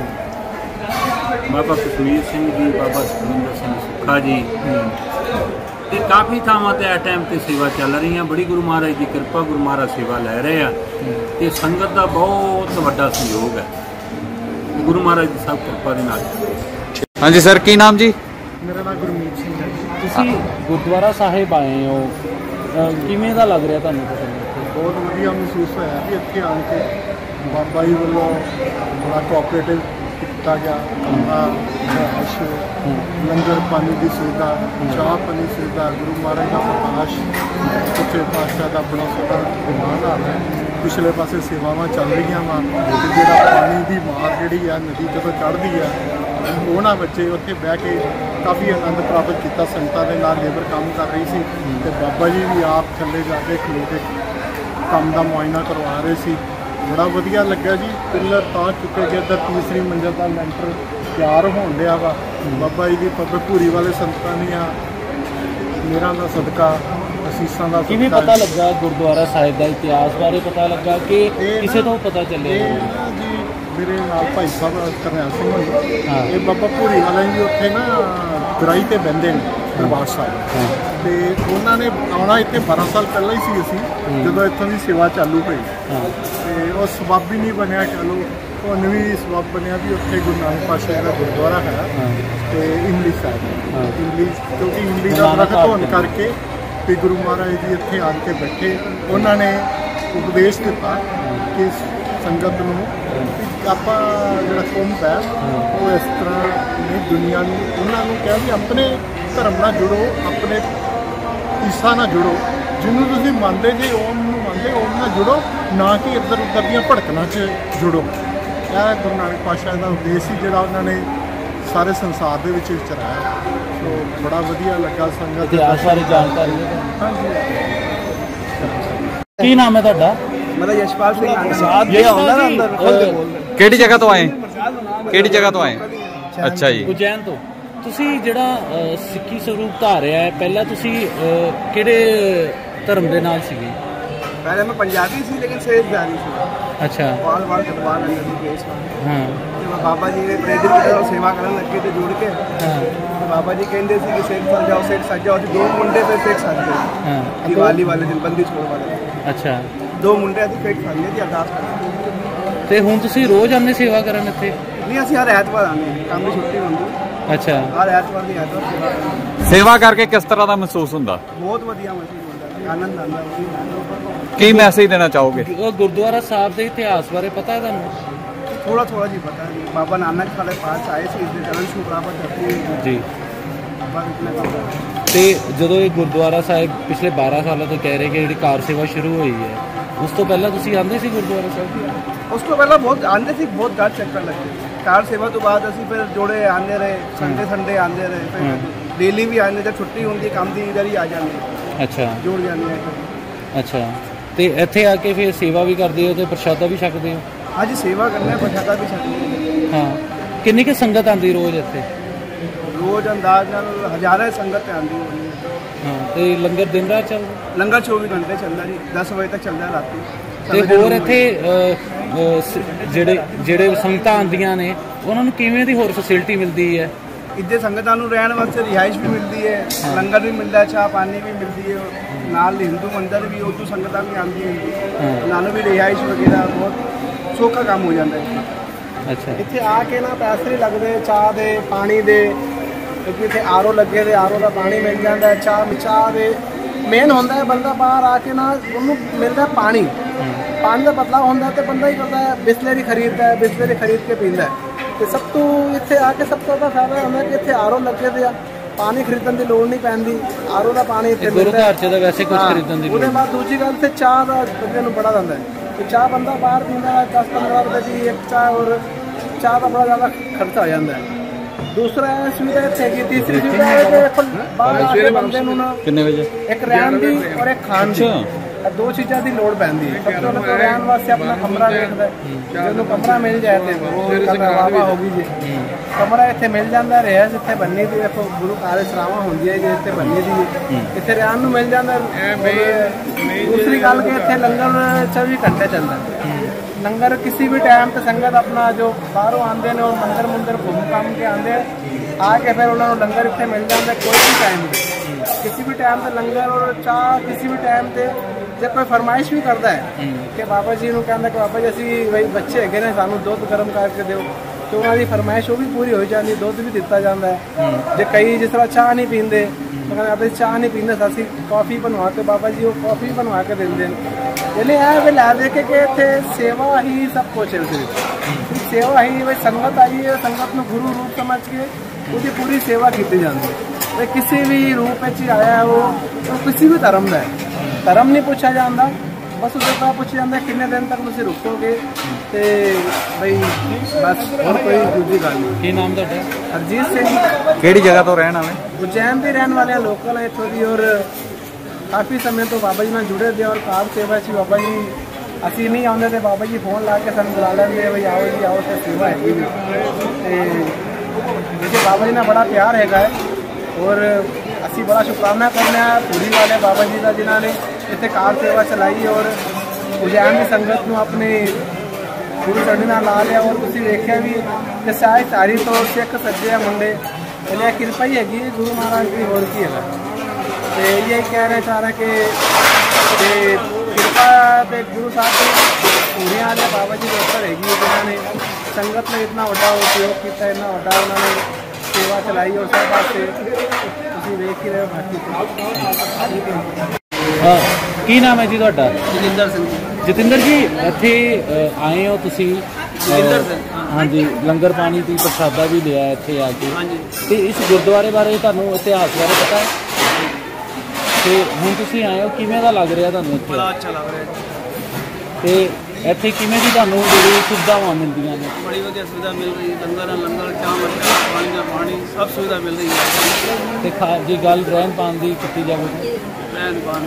ਬਾਬਾ ਕਸ਼ਮੀਰ ਸਿੰਘ ਜੀ, ਬਾਬਾ ਸੁਖਵਿੰਦਰ ਸਿੰਘ ਸੁੱਖਾ ਜੀ ਤੇ ਕਾਫੀ ਥਾਵਾਂ 'ਤੇ ਇਸ ਟਾਈਮ 'ਤੇ ਸੇਵਾ ਚੱਲ ਰਹੀਆਂ। ਬੜੀ ਗੁਰੂ ਮਹਾਰਾਜ ਦੀ ਕਿਰਪਾ, ਗੁਰੂ ਮਹਾਰਾਜ ਸੇਵਾ ਲੈ ਰਹੇ ਆ ਅਤੇ ਸੰਗਤ ਦਾ ਬਹੁਤ ਵੱਡਾ ਸਹਿਯੋਗ ਹੈ ਗੁਰੂ ਮਹਾਰਾਜ ਦੀ ਸਭ ਕਿਰਪਾ ਦੇ ਨਾਲ। ਹਾਂਜੀ ਸਰ, ਕੀ ਨਾਮ ਜੀ? ਮੇਰਾ ਨਾਮ ਗੁਰਮੀਤ ਸਿੰਘ ਹੈ। ਤੁਸੀਂ ਗੁਰਦੁਆਰਾ ਸਾਹਿਬ ਆਏ ਹੋ, ਕਿਵੇਂ ਦਾ ਲੱਗ ਰਿਹਾ ਤੁਹਾਨੂੰ? ਬਹੁਤ ਵਧੀਆ ਮਹਿਸੂਸ ਹੋਇਆ ਵੀ ਇੱਥੇ ਆਣ ਕੇ ਬਾਬਾ ਜੀ ਵੱਲੋਂ ਬੜਾ ਕੋਆਪਰੇਟਿਵ ਦਿੱਤਾ ਗਿਆ, ਕਮਰਾ, ਰਿਹਾਇਸ਼, ਲੰਗਰ ਪਾਣੀ ਦੀ ਸੁਵਿਧਾ, ਚਾਹ ਪਾਣੀ ਸੁਵਿਧਾ, ਗੁਰੂ ਮਹਾਰਾਜ ਦਾ ਪ੍ਰਕਾਸ਼, ਸੱਚੇ ਪਾਤਸ਼ਾਹ ਦਾ ਬੜਾ ਸੋਹਣਾ ਵਿਮਾਨ ਹਾਲ ਹੈ। ਪਿਛਲੇ ਪਾਸੇ ਸੇਵਾਵਾਂ ਚੱਲ ਰਹੀਆਂ ਵਾ, ਤੇ ਜਿਹੜਾ ਪਾਣੀ ਦੀ ਮਾਰ ਜਿਹੜੀ ਆ ਨਦੀ ਜਦੋਂ ਚੜ੍ਹਦੀ ਆ, ਉਹਨਾਂ ਬੱਚੇ ਉੱਥੇ ਬਹਿ ਕੇ ਕਾਫੀ ਆਨੰਦ ਪ੍ਰਾਪਤ ਕੀਤਾ। ਸੰਗਤਾਂ ਦੇ ਨਾਲ ਲੇਬਰ ਕੰਮ ਕਰ ਰਹੀ ਸੀ ਤੇ ਬਾਬਾ ਜੀ ਵੀ ਆਪ ਥੱਲੇ ਜਾ ਕੇ ਖਲੋ ਕੇ ਕੰਮ ਦਾ ਮੁਆਇਨਾ ਕਰਵਾ ਰਹੇ ਸੀ। ਬੜਾ ਵਧੀਆ ਲੱਗਾ ਜੀ। ਪਿੱਲਰ ਤਾਂ ਚੁੱਕੇ ਗਏ, ਇੱਧਰ ਤੀਸਰੀ ਮੰਜ਼ਿਲ ਦਾ ਲੈਂਟਰ ਤਿਆਰ ਹੋਣ ਡਿਆ ਵਾ। ਬਾਬਾ ਜੀ ਦੀ ਭੂਰੀ ਵਾਲੇ ਸੰਤਾਂ ਦੀਆਂ ਮੇਰਾ ਦਾ ਸਦਕਾ, ਅਸੀਸਾਂ ਦਾ ਕਿਵੇਂ ਸਦਕਾ। ਪਤਾ ਲੱਗਾ ਗੁਰਦੁਆਰਾ ਸਾਹਿਬ ਦਾ ਇਤਿਹਾਸ ਬਾਰੇ ਪਤਾ ਲੱਗਾ ਕਿ ਕਿਸੇ ਤੋਂ ਪਤਾ ਚੱਲਿਆ? ਜੀ ਮੇਰੇ ਨਾਲ ਭਾਈ ਸਾਹਿਬ ਕਰਨੈਲ ਸਿੰਘ ਹੋਣੀ, ਹਾਂ। ਇਹ ਬਾਬਾ ਭੂਰੀ ਵਾਲੇ ਜੀ ਉੱਥੇ ਨਾ ਗਰਾਈ ਤੇ ਬਹਿੰਦੇ ਨੇ ਦਰਬਾਰ ਸਾਹਿਬ, ਤੇ ਉਹਨਾਂ ਨੇ ਆਉਣਾ ਇੱਥੇ 12 ਸਾਲ ਪਹਿਲਾਂ ਹੀ ਸੀ ਅਸੀਂ ਜਦੋਂ ਇੱਥੋਂ ਦੀ ਸੇਵਾ ਚਾਲੂ ਹੋਈ, ਤੇ ਉਹ ਸਬੱਬ ਹੀ ਨਹੀਂ ਬਣਿਆ। ਚਲੋ ਹੁਣ ਵੀ ਸਬੱਬ ਬਣਿਆ ਵੀ ਉੱਥੇ ਗੁਰੂ ਨਾਨਕ ਪਾਤਸ਼ਾਹ ਦਾ ਗੁਰਦੁਆਰਾ ਹੈ, ਤੇ ਇਮਲੀ ਸਾਹਿਬ ਇਮਲੀ, ਕਿਉਂਕਿ ਇਮਲੀ ਦਾ ਦਰਖਤ ਹੋਣ ਕਰਕੇ ਵੀ ਗੁਰੂ ਮਹਾਰਾਜ ਜੀ ਇੱਥੇ ਆ ਕੇ ਬੈਠੇ। ਉਹਨਾਂ ਨੇ ਉਪਦੇਸ਼ ਦਿੱਤਾ ਕਿ ਸੰਗਤ ਨੂੰ ਆਪਾਂ ਜਿਹੜਾ ਕੁੰਭ ਹੈ ਉਹ ਇਸ ਤਰ੍ਹਾਂ ਨਹੀਂ, ਦੁਨੀਆ ਨੂੰ ਉਹਨਾਂ ਨੂੰ ਕਿਹਾ ਵੀ ਆਪਣੇ ਧਰਮ ਨਾਲ ਜੁੜੋ, ਆਪਣੇ ਈਸਾ ਨਾਲ ਜੁੜੋ, ਜਿਹਨੂੰ ਤੁਸੀਂ ਮੰਨਦੇ ਜੇ ਓਮ ਨੂੰ ਮੰਨਦੇ ਓਮ ਨਾਲ ਜੁੜੋ, ਨਾ ਕਿ ਇੱਧਰ ਉੱਧਰ ਦੀਆਂ ਭੜਕਣਾ 'ਚ ਜੁੜੋ। ਇਹ ਗੁਰੂ ਨਾਨਕ ਪਾਤਸ਼ਾਹ ਦਾ ਉਦੇਸ਼ ਸੀ ਜਿਹੜਾ ਉਹਨਾਂ ਨੇ ਸਾਰੇ ਸੰਸਾਰ ਦੇ ਵਿੱਚ ਵਿਚਰਾਇਆ। ਸੋ ਬੜਾ ਵਧੀਆ ਲੱਗਾ ਸੰਗਤ ਇਤਿਹਾਸ ਬਾਰੇ ਜਾਣਕਾਰੀ। ਹਾਂਜੀ। ਕੀ ਨਾਮ ਹੈ ਤੁਹਾਡਾ? ਮੇਰਾ ਯਸ਼ਪਾਲ ਸਿੰਘ ਕਿਹੜੀ ਜਗ੍ਹਾ ਤੋਂ ਆਏ? ਕਿਹੜੀ ਜਗ੍ਹਾ ਤੋਂ ਆਏ? ਅੱਛਾ ਜੀ, ਉਜੈਨ ਤੋਂ। ਤੁਸੀਂ ਜਿਹੜਾ ਸਿੱਖੀ ਸਰੂਪ ਧਾਰਿਆ ਹੈ, ਪਹਿਲਾਂ ਤੁਸੀਂ ਕਿਹੜੇ ਧਰਮ ਦੇ ਨਾਲ ਸੀਗੇ? पहले मैं पंजाबी थी लेकिन सेवादारी थी। अच्छा। बाल बाल कटवान अंदर केस हाँ। तो बाबा जी ने प्रेरित की सेवा करने लगे थे जुड़ के। हाँ। तो बाबा जी कहते थे कि सेठ सज जाओ दो मुंडे पे सेठ सज गए। हाँ। दिवाली वाले दिन बंदी छोड़ वाले। अच्छा। दो मुंडे थे फेट सज गए थी अरदास करके। ਤੇ ਹੁਣ ਤੁਸੀਂ ਰੋਜ਼ ਆਉਂਦੇ ਸੇਵਾ ਕਰਨ ਇੱਥੇ? नहीं असं हर ऐतवार आने काम की छुट्टी होंगी। अच्छा। हर ऐतवार की ऐतवार सेवा करनी। ਸੇਵਾ ਕਰਕੇ ਕਿਸ ਤਰ੍ਹਾਂ ਦਾ ਮਹਿਸੂਸ ਹੁੰਦਾ? बहुत वधिया महसूस होता है, आनंद आता। ਕੀ ਮੈਸੇਜ ਦੇਣਾ ਚਾਹੋਗੇ? ਉਹ ਗੁਰਦੁਆਰਾ ਸਾਹਿਬ ਦੇ ਇਤਿਹਾਸ ਬਾਰੇ ਪਤਾ ਹੈ ਤੁਹਾਨੂੰ? थोड़ा थोड़ा जी पता है। बाबा नानक वाले पास आए थे, इसलिए चरण छू प्राप्त करती है ਜੀ। बाबा इतने का। ਤੇ ਜਦੋਂ ਇਹ ਗੁਰਦੁਆਰਾ ਸਾਹਿਬ ਪਿਛਲੇ 12 ਸਾਲਾਂ ਤੋਂ ਕਹਿ ਰਹੇ ਕਿ ਜਿਹੜੀ ਕਾਰ ਸੇਵਾ ਸ਼ੁਰੂ ਹੋਈ ਹੈ, ਉਸ ਤੋਂ ਪਹਿਲਾਂ ਤੁਸੀਂ ਆਉਂਦੇ ਸੀ ਗੁਰਦੁਆਰਾ ਸਾਹਿਬ? ਉਸ ਤੋਂ ਪਹਿਲਾਂ ਬਹੁਤ ਆਉਂਦੇ ਸੀ, ਬਹੁਤ ਘੱਟ ਚੱਕਰ ਲੱਗਦੇ। ਕਾਰ ਸੇਵਾ ਤੋਂ ਬਾਅਦ ਅਸੀਂ ਫਿਰ ਜੋੜੇ ਆਉਂਦੇ ਰਹੇ, ਸੰਡੇ ਆਉਂਦੇ ਰਹੇ, ਫਿਰ ਡੇਲੀ ਵੀ ਆਉਂਦੇ। ਜਦ ਛੁੱਟੀ ਹੁੰਦੀ ਕੰਮ ਦੀ ਇਧਰ ਹੀ ਆ ਜਾਂਦੇ। ਅੱਛਾ। ਜੋੜ ਜਾਂਦੇ ਆ। ਅੱਛਾ। ਤੇ ਇੱਥੇ ਆ ਕੇ ਫਿਰ ਸੇਵਾ ਵੀ ਕਰਦੇ ਹੋ ਤੇ ਪ੍ਰਸ਼ਾਦਾ ਵੀ ਛਕਦੇ ਹੋ? ਅੱਜ ਸੇਵਾ ਕਰਨਾ, ਪ੍ਰਸ਼ਾਦਾ ਵੀ ਛਕਦੇ। ਹਾਂ। ਕਿੰਨੀ ਕੁ ਸੰਗਤ ਆਉਂਦੀ ਰੋਜ਼ ਇੱਥੇ? ਰੋਜ਼ ਅੰਦਾਜ਼ ਨਾਲ ਹਜ਼ਾਰਾਂ ਸੰਗਤ ਆਉਂਦੀ ਹੋਣੀ। ਹਾਂ। ਤੇ ਲੰਗਰ ਦਿਨ ਰਾਤ ਚੱਲਦਾ? ਲੰਗਰ 24 ਘੰਟੇ ਚੱਲਦਾ ਜੀ, 10 ਵਜੇ ਤੱਕ ਚੱਲਦਾ ਰਾਤੀ। ਤੇ ਹੋਰ ਇੱਥੇ ਜਿਹੜੇ ਸੰਗਤਾਂ ਆਉਂਦੀਆਂ ਨੇ ਉਹਨਾਂ ਨੂੰ ਕਿਵੇਂ ਦੀ ਹੋਰ ਫੈਸਿਲਿਟੀ ਮਿਲਦੀ ਹੈ? ਇੱਥੇ ਸੰਗਤਾਂ ਨੂੰ ਰਹਿਣ ਵਾਸਤੇ ਰਿਹਾਇਸ਼ ਵੀ ਮਿਲਦੀ ਹੈ, ਲੰਗਰ ਵੀ ਮਿਲਦਾ, ਚਾਹ ਪਾਣੀ ਵੀ ਮਿਲਦੀ ਹੈ। ਨਾਲ ਹਿੰਦੂ ਮੰਦਰ ਵੀ ਉਦੋਂ ਸੰਗਤਾਂ ਵੀ ਆਉਂਦੀਆਂ ਹੈ, ਨਾਲ ਵੀ ਰਿਹਾਇਸ਼ ਵਗੈਰਾ ਬਹੁਤ ਸੌਖਾ ਕੰਮ ਹੋ ਜਾਂਦਾ ਹੈ। ਅੱਛਾ। ਇੱਥੇ ਆ ਕੇ ਨਾ ਪੈਸੇ ਨਹੀਂ ਲੱਗਦੇ ਚਾਹ ਦੇ, ਪਾਣੀ ਦੇ, ਕਿਉਂਕਿ ਇੱਥੇ ਆਰਓ ਲੱਗੇ ਤੇ ਆਰਓ ਦਾ ਪਾਣੀ ਮਿਲ ਜਾਂਦਾ। ਚਾਹ ਦੇ ਮੇਨ ਹੁੰਦਾ ਹੈ ਬੰਦਾ ਬਾਹਰ ਆ ਕੇ ਨਾ ਉਹਨੂੰ ਮਿਲਦਾ ਪਾਣੀ ਦਾ ਬਦਲਾਅ ਹੁੰਦਾ ਤੇ ਬੰਦਾ ਹੀ ਕਰਦਾ ਹੈ ਬਿਸਲਰੀ ਖਰੀਦਦਾ ਹੈ, ਬਿਸਲਰੀ ਖਰੀਦ ਕੇ ਪੀਂਦਾ ਹੈ। ਤੇ ਸਭ ਤੋਂ ਇੱਥੇ ਆ ਕੇ ਸਭ ਤੋਂ ਵੱਡਾ ਫਾਇਦਾ ਹੁੰਦਾ ਕਿ ਇੱਥੇ ਆਰਓ ਲੱਗੇ ਤੇ ਆ, ਪਾਣੀ ਖਰੀਦਣ ਦੀ ਲੋੜ ਨਹੀਂ ਪੈਂਦੀ, ਆਰਓ ਦਾ ਪਾਣੀ ਇੱਥੇ ਗੁਰੂ ਘਰ 'ਚ ਤਾਂ ਵੈਸੇ ਕੁਝ ਖਰੀਦਣ ਦੀ ਲੋੜ। ਉਹਦੇ ਬਾਅਦ ਦੂਜੀ ਗੱਲ ਤੇ ਚਾਹ ਦਾ ਬੰਦੇ ਨੂੰ ਬੜਾ ਜਾਂਦਾ ਹੈ ਕਿ ਚਾਹ ਬੰਦਾ ਬਾਹਰ ਪੀਂਦਾ 10-15 ਰੁਪਏ ਦੀ ਇੱਕ ਚਾਹ, ਔਰ ਚਾਹ ਦਾ ਬੜਾ ਜ਼ਿਆਦਾ ਖਰਚਾ ਹੋ ਜਾਂਦਾ ਹੈ। दूसरा सुविधा है, तीसरी सुविधा है कि बाहर आके बंदे ਨੂੰ ਨਾ ਕਿੰਨੇ ਵਜੇ ਇੱਕ ਰਹਿਣ ਦੀ ਔਰ ਇੱਕ ਖਾਣ ਦੀ, ਦੋ ਚੀਜ਼ਾਂ ਦੀ ਲੋੜ ਪੈਂਦੀ ਹੈ। ਸਭ ਤੋਂ ਪਹਿਲਾਂ ਰਹਿਣ ਵਾਸਤੇ ਆਪਣਾ ਕਮਰਾ ਵੇਖਦਾ, ਜਦੋਂ ਕਮਰਾ ਮਿਲ ਜਾਏ ਤੇ ਉਹ ਵਾਵਾ ਹੋ ਗਈ ਜੀ। ਕਮਰਾ ਇੱਥੇ ਮਿਲ ਜਾਂਦਾ, ਰਹਿਸ ਇੱਥੇ ਬੰਨੀ ਦੀ, ਦੇਖੋ ਗੁਰੂ ਘਰ ਸਰਾਵਾਂ ਹੁੰਦੀਆਂ ਜੀ, ਇੱਥੇ ਬੰਨੀ ਦੀ, ਇੱਥੇ ਰਹਿਣ ਨੂੰ ਮਿਲ ਜਾਂਦਾ। ਦੂਸਰੀ ਗੱਲ ਕਿ ਇੱਥੇ ਲੰਗਰ 24 ਘੰਟੇ ਚੱਲਦਾ। लंगर किसी भी टाइम पे संगत अपना जो बाहरों आते हैं और मंदिर मुंदिर घूम घाम के आते आके फिर उन्होंने लंगर इतने मिल जाता है कोई भी टाइम किसी भी टाइम पे लंगर और चाह किसी भी टाइम पे जब कोई फरमाइश भी करता है कि बाबा जी ਨੂੰ ਕਹਿੰਦਾ ਕਿ ਬਾਬਾ ਜੀ ਅਸੀਂ ਬਈ ਬੱਚੇ ਹੈਗੇ ਨੇ ਸਾਨੂੰ ਦੁੱਧ ਗਰਮ ਕਰਕੇ ਦਿਓ, ਤੇ ਉਹਨਾਂ ਦੀ ਫਰਮਾਇਸ਼ ਉਹ ਵੀ ਪੂਰੀ ਹੋ ਜਾਂਦੀ, ਦੁੱਧ ਵੀ ਦਿੱਤਾ ਜਾਂਦਾ ਹੈ। ਜੇ ਕਈ ਜਿਸ ਤਰ੍ਹਾਂ ਚਾਹ ਨਹੀਂ ਪੀਂਦੇ ਤਾਂ ਕਹਿੰਦੇ ਆਪਾਂ ਚਾਹ ਨਹੀਂ ਪੀਂਦੇ, ਅਸੀਂ ਕੌਫੀ ਬਣਵਾ ਕੇ ਬਾਬਾ ਜੀ ਉਹ ਕੌਫੀ ਬਣਵਾ ਕੇ ਦਿੰਦੇ ਨੇ। ਇਹਨੇ ਇਹ ਵੀ ਲੈ ਦੇ ਕੇ ਕਿ ਇੱਥੇ ਸੇਵਾ ਹੀ ਸਭ ਕੁਛ ਹੈ। सेवा ही भाई संगत आई है, संगत में गुरु रूप समझ के उसकी पूरी सेवा की जाती है। भाई किसी भी रूप में आया है वो तो किसी भी धर्म का है, धर्म नहीं पूछा जाता, बस उसके बाद पूछा जाता है कितने दिन तक तुम रुकोगे तो भाई बस, और कोई दूसरी गल नहीं। ਕੀ ਨਾਮ ਤੁਹਾਡਾ? हरजीत सिंह ਕਿਹੜੀ ਜਗ੍ਹਾ ਤੋਂ ਰਹਿਣ ਵਾਲੇ? उज्जैन के रहने वाले लोकल है इतों की, और काफ़ी समय तो बाबा जी में जुड़े थे और कार सेवा से बाबा जी ਅਸੀਂ नहीं आते थे, बाबा जी फोन ला के सन बुला लेंगे भाई आओ जी आओ, तो सेवा है देखिए बाबा जी ने बड़ा प्यार है और असी बड़ा शुकराना करने पूरी वाले बाबा जी का जिन्होंने इतने कार सेवा चलाई और उज्जैन की संगत में अपने गुरु चढ़ी ला लिया। और तुम देखिया भी कि शायद सारी तो सिख सज्जे मुंडे इन्हें कृपा ही हैगी गुरु महाराज की, होर की है। तो यही कहना चाह रहा कि कृपा तो गुरु साहब की पूरी वाले बाबा जी के ऊपर हैगी, जिन्होंने संगत में इतना बड़ा उपयोग किया, इतना बड़ा उन्होंने सेवा चलाई और सब वास्ते तुम देख ही रहे हो। बाकी ਕੀ ਨਾਮ ਹੈ ਜੀ ਤੁਹਾਡਾ? ਜਤਿੰਦਰ ਸਿੰਘ ਜੀ। ਜਤਿੰਦਰ ਜੀ ਇੱਥੇ ਆਏ ਹੋ ਤੁਸੀਂ? ਜਤਿੰਦਰ ਸਿੰਘ। ਹਾਂਜੀ, ਲੰਗਰ ਪਾਣੀ ਦੀ ਪ੍ਰਸ਼ਾਦਾ ਵੀ ਲਿਆ ਇੱਥੇ ਆ ਕੇ। ਹਾਂਜੀ। ਤੇ ਇਸ ਗੁਰਦੁਆਰੇ ਬਾਰੇ ਤੁਹਾਨੂੰ ਇਤਿਹਾਸ ਬਾਰੇ ਪਤਾ ਹੈ? ਤੇ ਹੁਣ ਤੁਸੀਂ ਆਏ ਹੋ, ਕਿਵੇਂ ਦਾ ਲੱਗ ਰਿਹਾ ਤੁਹਾਨੂੰ ਇੱਥੇ? ਬੜਾ ਅੱਛਾ ਲੱਗ ਰਿਹਾ ਜੀ। ਤੇ ਇੱਥੇ ਕਿਵੇਂ ਦੀ ਤੁਹਾਨੂੰ ਜਿਹੜੀ ਸੁਵਿਧਾਵਾਂ ਮਿਲਦੀਆਂ ਨੇ? ਬੜੀ ਵਧੀਆ ਸੁਵਿਧਾ ਮਿਲ ਰਹੀ ਹੈ, ਲੰਗਰ ਲੰਗਰ ਚਾਹ ਪਾਣੀ ਦਾ ਪਾਣੀ ਸਭ ਸੁਵਿਧਾ ਮਿਲ ਰਹੀ ਹੈ। ਤੇ ਜੇ ਗੱਲ ਰਹਿਣ ਪਾਣ ਦੀ ਕੀਤੀ ਜਾਵੇ ਤਾਂ ਰਹਿਣ ਪਾਣ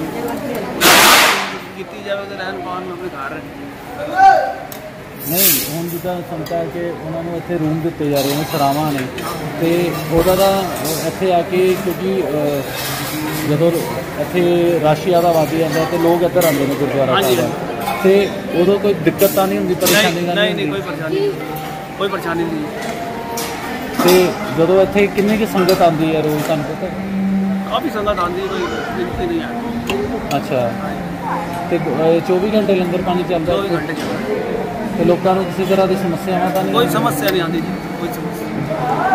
ਕੀਤੀ ਜਾਵੇ ਤਾਂ ਰਹਿਣ ਪਾਣ ਨੂੰ ਆਪਣੇ ਘਰ ਰਹੇ। ਨਹੀਂ, ਹੁਣ ਜਿੱਦਾਂ ਸੁਣਤਾ ਕਿ ਉਹਨਾਂ ਨੂੰ ਇੱਥੇ ਰੂਮ ਦਿੱਤੇ ਜਾ ਰਹੇ ਨੇ, ਸਰਾਵਾਂ ਨੇ, ਤੇ ਉਹਦਾ ਤਾਂ ਇੱਥੇ ਆ ਕੇ ਕਿਉਂਕਿ ਜਦੋਂ ਇੱਥੇ ਰਸ਼ ਜ਼ਿਆਦਾ ਵੱਧ ਜਾਂਦਾ ਤੇ ਲੋਕ ਇੱਧਰ ਆਉਂਦੇ ਨੇ ਗੁਰਦੁਆਰਾ ਸਾਹਿਬ, ਤੇ ਉਦੋਂ ਕੋਈ ਦਿੱਕਤ ਤਾਂ ਨਹੀਂ ਹੁੰਦੀ, ਪਰੇਸ਼ਾਨੀ ਤਾਂ ਨਹੀਂ? ਕੋਈ ਪਰੇਸ਼ਾਨੀ ਨਹੀਂ, ਕੋਈ ਪਰੇਸ਼ਾਨੀ ਨਹੀਂ। ਤੇ ਜਦੋਂ ਇੱਥੇ ਕਿੰਨੀ ਕੁ ਸੰਗਤ ਆਉਂਦੀ ਹੈ ਰੋਜ਼, ਤੁਹਾਨੂੰ ਪਤਾ? ਕਾਫੀ ਸੰਗਤ ਆਉਂਦੀ, ਕੋਈ ਗਿਣਤੀ ਨਹੀਂ ਆਉਂਦੀ। ਅੱਛਾ, ਤੇ 24 ਘੰਟੇ ਲੰਗਰ ਪਾਣੀ ਚੱਲਦਾ? 24 ਘੰਟੇ ਤੇ ਲੋਕਾਂ ਨੂੰ ਕਿਸੇ ਤਰ੍ਹਾਂ ਦੀ ਸਮੱਸਿਆਵਾਂ ਤਾਂ ਨਹੀਂ? ਕੋਈ ਸਮੱਸਿਆ ਨਹੀਂ ਆਉਂਦੀ ਜੀ, ਕੋਈ ਸਮੱਸਿਆ।